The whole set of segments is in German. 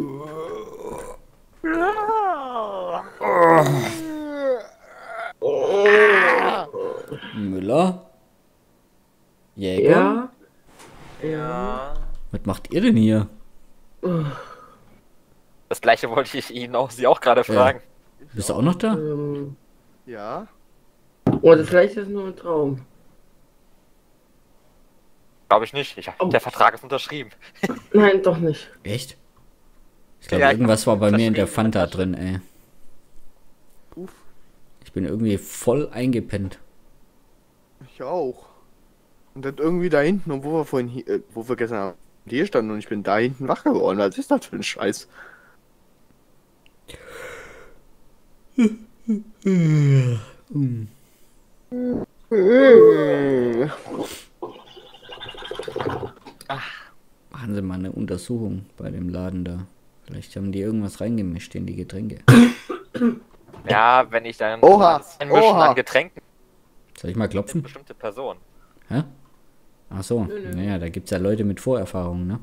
Müller? Jäger? Ja. Ja. Was macht ihr denn hier? Das gleiche wollte ich Ihnen auch, Sie auch gerade fragen. Bist du auch noch da? Ja. Oder vielleicht ist es nur ein Traum. Glaube ich nicht. Der Vertrag ist unterschrieben. Nein, doch nicht. Echt? Ich glaube, Ja, irgendwas war bei mir in der unterschrieben. Fanta drin, ey. Uff, Ich bin irgendwie voll eingepennt. ich auch. Und dann irgendwie da hinten, und wo wir vorhin hier, wo wir gestern Abend hier standen und ich bin da hinten wach geworden. Was ist das für ein Scheiß? Machen Sie mal eine Untersuchung bei dem Laden da. Vielleicht haben die irgendwas reingemischt in die Getränke. Ja, wenn ich dann Oha, einmischen oha. an Getränken, Soll ich mal klopfen? bestimmte Person. Hä? Ach so, naja, da gibt's ja Leute mit Vorerfahrung, ne?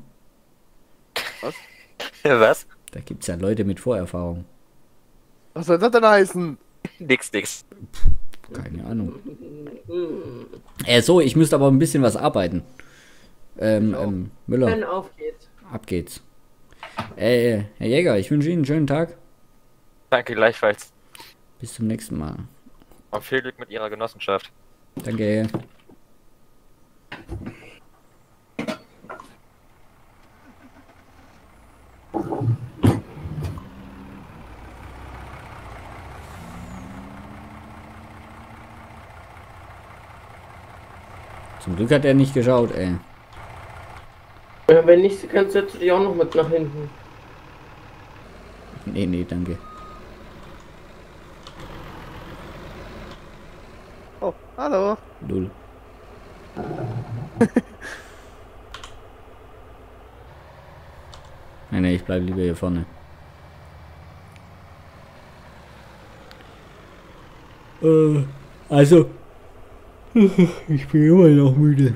Was? Da gibt's ja Leute mit Vorerfahrung. Was soll das denn heißen? Nix. Keine Ahnung. So, ich müsste aber ein bisschen was arbeiten. Müller, Wenn auf geht's. ab geht's. Herr Jäger, ich wünsche Ihnen einen schönen Tag. Danke gleichfalls. Bis zum nächsten Mal. Und viel Glück mit Ihrer Genossenschaft. Danke. Zum Glück hat er nicht geschaut, ey. Ja, wenn nicht, kannst setzt du dich auch noch mit nach hinten. Nee, danke. Oh, hallo. Null. Nee, ich bleib lieber hier vorne. Also, ich bin immer noch müde.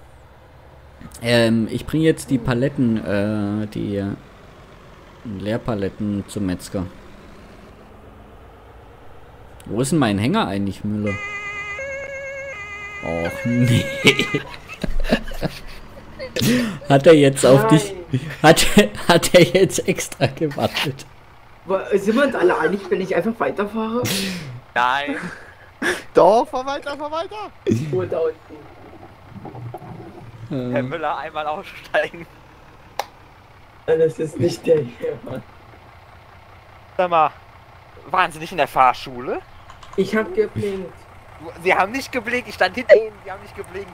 Ich bringe jetzt die Paletten, die Leerpaletten zum Metzger. Wo ist denn mein Hänger eigentlich, Müller? Och nee. Hat er jetzt auf dich... Hat er jetzt extra gewartet? Sind wir uns alle einig, wenn ich einfach weiterfahre? Nein. Doch, fahr weiter, fahr weiter. Nur da unten. Herr Müller, einmal aussteigen. Das ist nicht der hier, Mann. Sag mal, waren Sie nicht in der Fahrschule? Ich hab geblinkt. Sie haben nicht geblinkt, ich stand hinter Ihnen, Sie haben nicht geblinkt.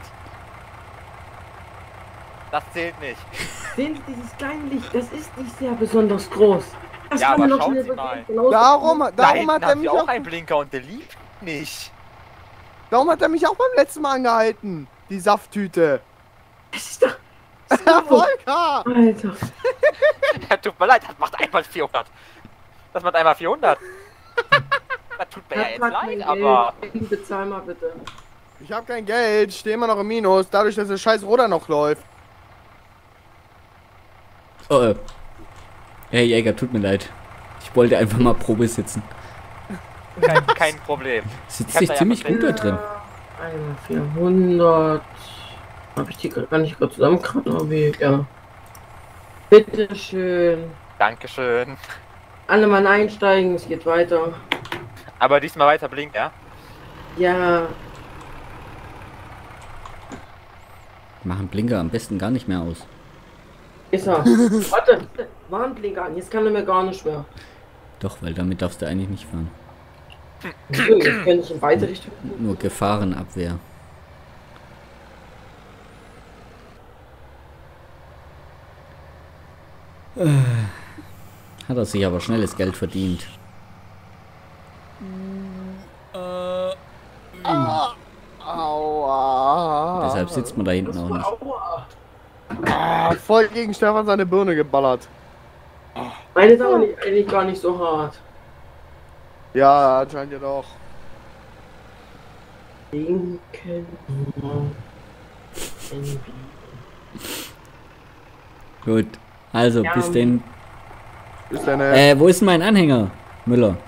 Das zählt nicht. Sehen Sie dieses kleine Licht? Das ist nicht sehr besonders groß. Das Ja, kann man aber doch schauen schnell Sie mal. genauso- Darum Da hat hinten er haben mich Sie auch auch, einen Blinker und der liebt nicht. darum hat er mich auch beim letzten Mal angehalten. Die Safttüte. Das ist doch... Volker! Alter. Ja, tut mir leid, das macht einmal 400. Das macht einmal 400. Das tut mir ja jetzt leid, aber... Bezahl mal bitte. Ich hab kein Geld, stehe immer noch im Minus, dadurch, dass der scheiß Ruder noch läuft. Oh, Herr Jäger, tut mir leid. Ich wollte einfach mal Probe sitzen. Kein Problem. Sitzt Ich hab sich da ja ziemlich gut da Verständnis. drin. Einmal 400. Hab ich die gar nicht gerade zusammenkratzen, aber wie, ja. Bitteschön. Dankeschön. Alle mal einsteigen, es geht weiter. Aber diesmal weiter blinken, ja? Ja, Machen Blinker am besten gar nicht mehr aus. ist er. Warte, Warnblinker an, jetzt kann er mir gar nicht mehr. Doch, weil damit darfst du eigentlich nicht fahren. So, jetzt kann ich in beide Richtungen. Nur Gefahrenabwehr. Hat er sich aber schnelles Geld verdient. Aua. Deshalb sitzt man da hinten auch nicht. Aua. Voll gegen Stefan seine Birne geballert. Meine ist aber nicht, eigentlich gar nicht so hart. Ja, anscheinend ja doch. Linken. Gut, also Ja, bis denn. Ist deine... Wo ist denn mein Anhänger, Müller?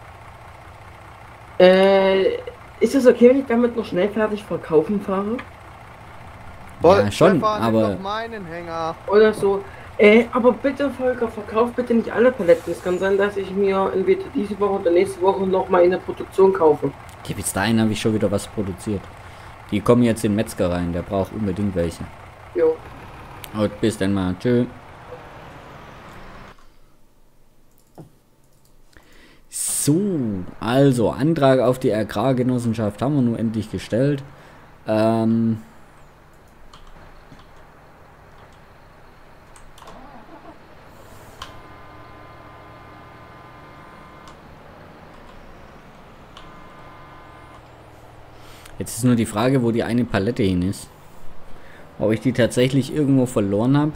Ist es okay, wenn ich damit noch schnell fertig verkaufen fahre? Ja, schon, Stefan, nimm aber... doch meinen Hänger. Oder so. Aber bitte, Volker, verkauf bitte nicht alle Paletten. Es kann sein, dass ich mir entweder diese Woche oder nächste Woche noch mal in der Produktion kaufe. Ja, bis dahin habe ich schon wieder was produziert. Die kommen jetzt in den Metzger rein, der braucht unbedingt welche. Jo. Und bis dann mal. Tschö. So, also Antrag auf die Agrargenossenschaft haben wir nun endlich gestellt. Jetzt ist nur die Frage, wo die eine Palette hin ist. Ob ich die tatsächlich irgendwo verloren habe.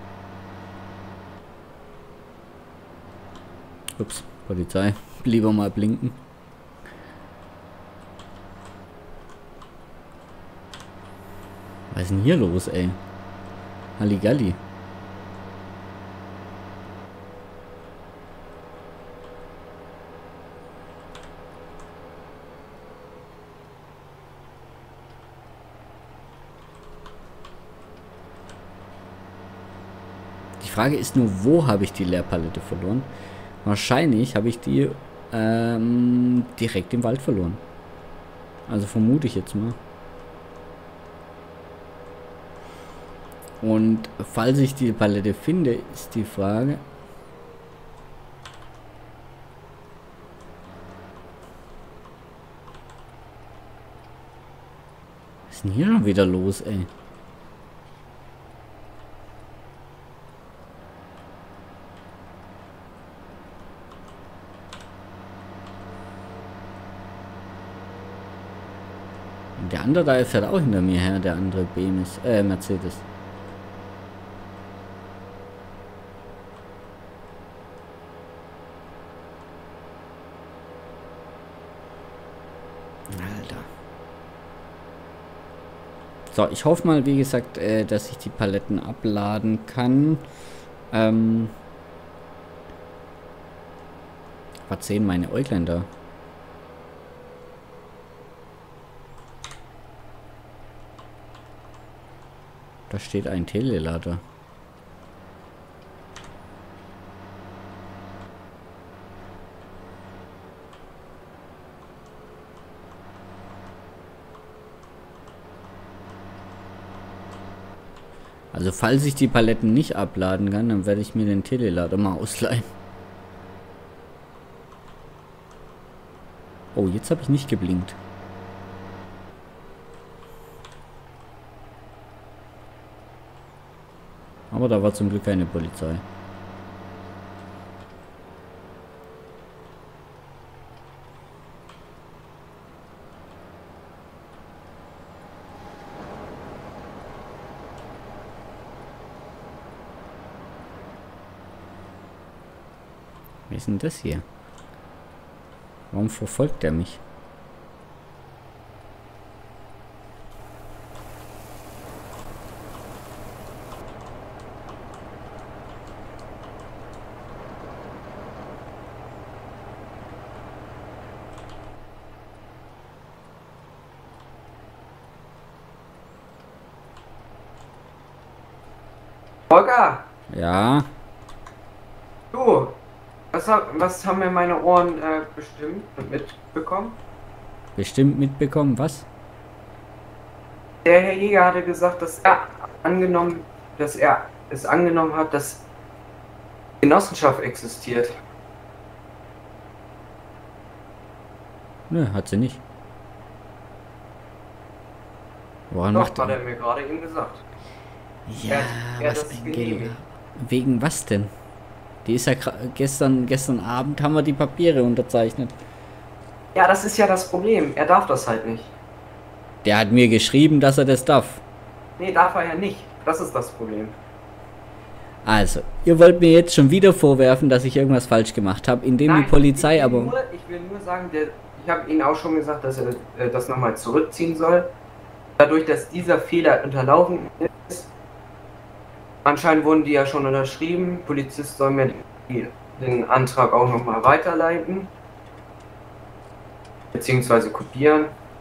Ups, Polizei. Lieber mal blinken. Was ist denn hier los, ey? Halligalli. Die Frage ist nur, wo habe ich die Leerpalette verloren? Wahrscheinlich habe ich die direkt im Wald verloren. Also vermute ich jetzt mal. Und falls ich die Palette finde, ist die Frage... Was ist denn hier schon wieder los, ey? Der andere da fährt auch hinter mir her, der andere BMW, Mercedes. Alter. So, ich hoffe mal, wie gesagt, dass ich die Paletten abladen kann. Was sehen meine Äuglein da? Da steht ein Telelader. Also falls ich die Paletten nicht abladen kann, dann werde ich mir den Telelader mal ausleihen. Oh, jetzt habe ich nicht geblinkt. Aber da war zum Glück keine Polizei. Wer ist denn das hier? Warum verfolgt er mich? Volker, Ja, du, was haben mir meine Ohren bestimmt und mitbekommen? bestimmt mitbekommen, was? Der Herr Jäger hatte gesagt, dass er es angenommen hat, dass Genossenschaft existiert. Nö, hat sie nicht. Woran Doch, macht hat er? er mir gerade eben gesagt. Ja, er was das ein genehmigt. Geld. Wegen was denn? Die ist ja gestern Abend haben wir die Papiere unterzeichnet. Ja, das ist ja das Problem. Er darf das halt nicht. Der hat mir geschrieben, dass er das darf. Nee, darf er ja nicht. Das ist das Problem. Also, ihr wollt mir jetzt schon wieder vorwerfen, dass ich irgendwas falsch gemacht habe, indem die Polizei ich aber... will nur sagen, ich habe Ihnen auch schon gesagt, dass er das nochmal zurückziehen soll. Dadurch, dass dieser Fehler unterlaufen ist, anscheinend wurden die ja schon unterschrieben, Polizist soll mir die den Antrag auch nochmal weiterleiten. Beziehungsweise kopieren.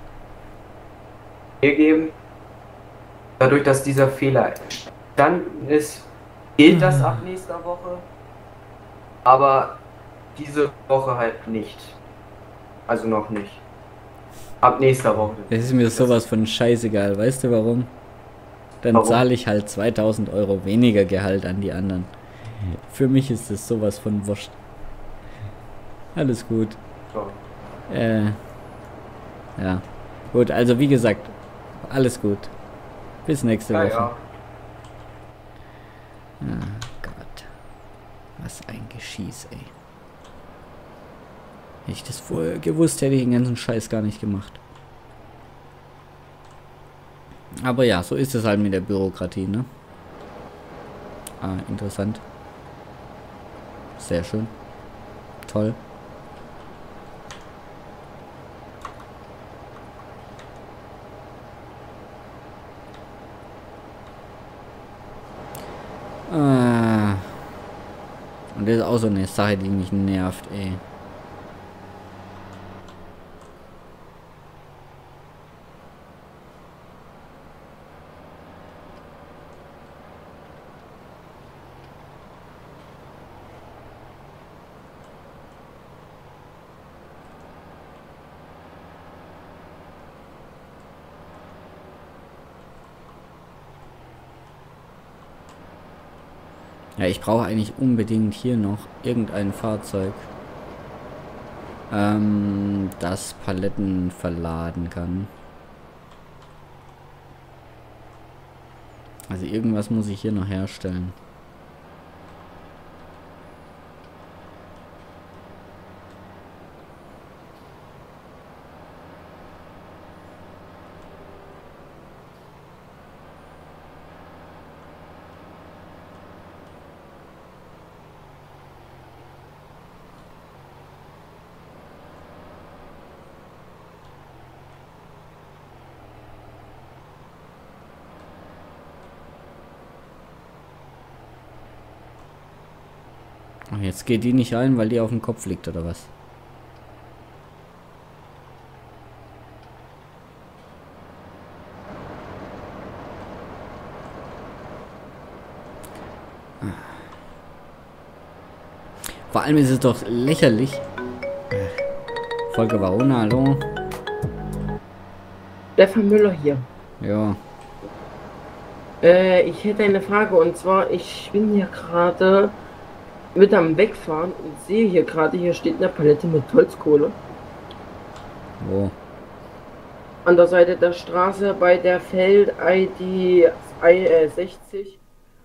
Geben. Dadurch, dass dieser Fehler entstanden ist, gilt das ab nächster Woche. Aber diese Woche halt nicht. Also noch nicht. Ab nächster Woche. Es ist mir sowas von scheißegal. Weißt du warum? Dann Warum? zahle ich halt 2000 Euro weniger Gehalt an die anderen. Für mich ist es sowas von wurscht. Alles gut. So. Ja. Gut, also wie gesagt, alles gut. Bis nächste Ja, Woche. ja. Ah, Gott. Was ein Geschieß, ey. Hätte ich das vorher gewusst, hätte ich den ganzen Scheiß gar nicht gemacht. Aber ja, so ist es halt mit der Bürokratie, ne? Ah, interessant. Sehr schön. Toll. Und das ist auch so eine Sache, die mich nervt, ey. Ja, ich brauche eigentlich unbedingt hier noch irgendein Fahrzeug, das Paletten verladen kann. Also irgendwas muss ich hier noch herstellen. Ach, jetzt geht die nicht rein, weil die auf dem Kopf liegt, oder was? Vor allem ist es doch lächerlich. Volker Varona, hallo? Stefan Müller hier. Ja. Ich hätte eine Frage und zwar, ich bin hier gerade mit am Wegfahren und sehe hier gerade, hier steht eine Palette mit Holzkohle. Wo? An der Seite der Straße bei der Feld-ID 60.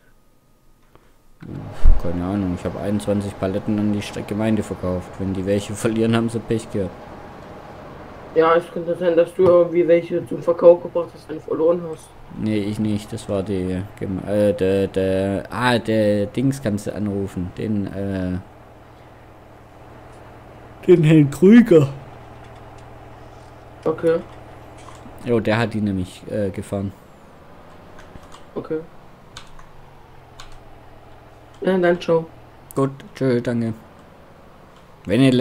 Keine Ahnung, ich habe 21 Paletten an die Gemeinde verkauft. Wenn die welche verlieren, haben sie Pech gehabt. Ja, es könnte sein, dass du irgendwie welche zum Verkauf gebracht hast und verloren hast. Nee, ich nicht. Das war die... der Dings kannst du anrufen. Den Herrn Krüger. Okay, Jo, der hat die nämlich gefahren. okay. Ja, dann ciao. Gut, tschö, danke. Wenn ihr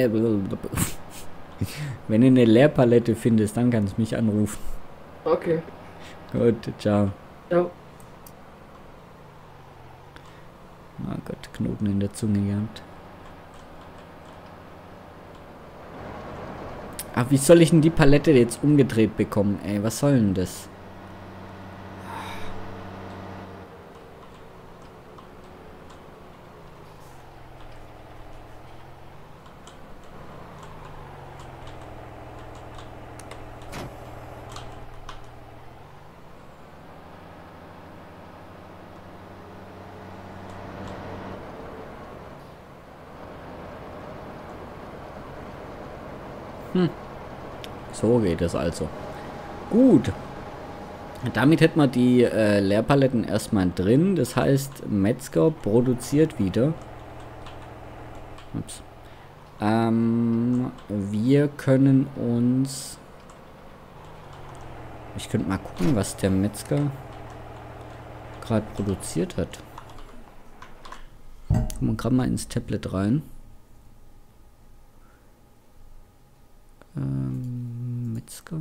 wenn du eine Leerpalette findest, dann kannst du mich anrufen. Okay, Gut, ciao. ciao. Oh Gott, Knoten in der Zunge gehabt. Aber wie soll ich denn die Palette jetzt umgedreht bekommen, ey? Was soll denn das? So geht es also. Gut. Damit hätten wir die Leerpaletten erstmal drin. Das heißt, Metzger produziert wieder. Ups. Wir können uns... Ich könnte mal gucken, was der Metzger gerade produziert hat. Gucken wir gerade mal ins Tablet rein. Metzger.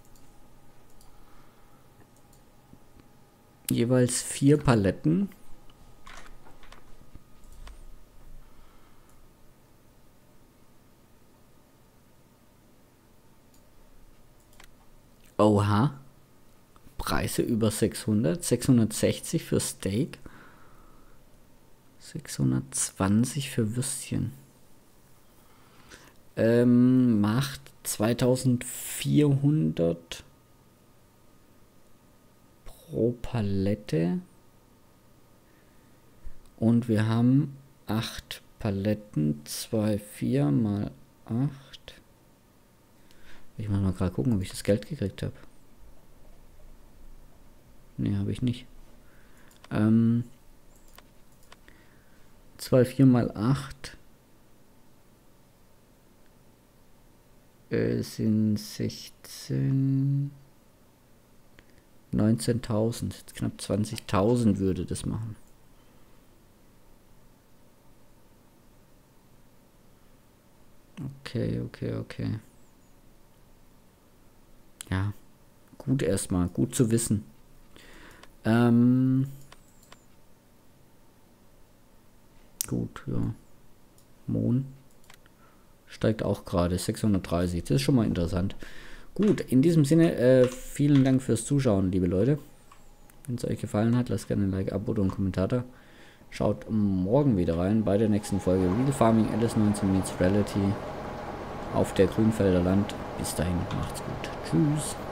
Jeweils 4 Paletten. Oha. Preise über 600. 660 für Steak. 620 für Würstchen. Macht 2400 pro Palette. Und wir haben 8 Paletten. 2, 4 mal 8. Ich muss mal gerade gucken, ob ich das Geld gekriegt habe. Ne, habe ich nicht. 2, 4 mal 8 sind 16. 19.000. Knapp 20.000 würde das machen. Okay. Ja, gut erstmal. Gut zu wissen. Gut, ja. Mohn steigt auch gerade 630. Das ist schon mal interessant. Gut, in diesem Sinne, vielen Dank fürs Zuschauen, liebe Leute. Wenn es euch gefallen hat, lasst gerne ein Like, Abo und einen Kommentar da. Schaut morgen wieder rein bei der nächsten Folge Real Farming LS19 meets Reality auf der Grünfelder Land. Bis dahin, macht's gut. Tschüss.